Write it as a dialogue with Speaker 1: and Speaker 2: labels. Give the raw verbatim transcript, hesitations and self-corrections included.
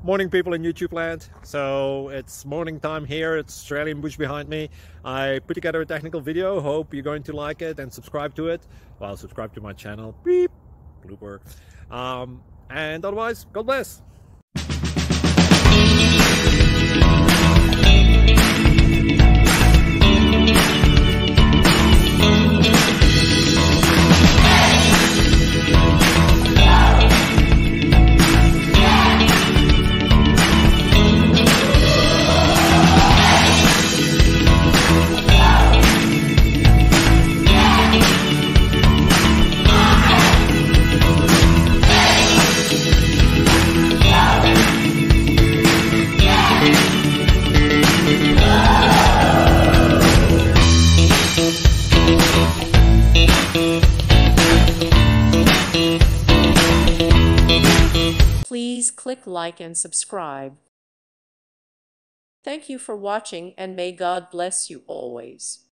Speaker 1: Morning, people in YouTube land. So it's morning time here. It's Australian bush behind me. I put together a technical video. Hope you're going to like it and subscribe to it. Well, subscribe to my channel. Beep. Blooper. Um, and otherwise, God bless.
Speaker 2: Please click like and subscribe. Thank you for watching, and may God bless you always.